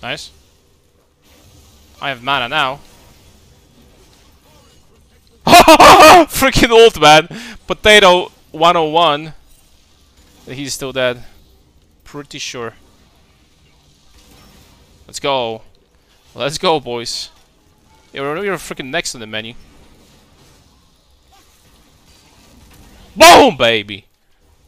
Nice. I have mana now. Freaking old man! Potato 101. He's still dead. Pretty sure. Let's go. Let's go, boys. You're freaking next on the menu. Boom, baby!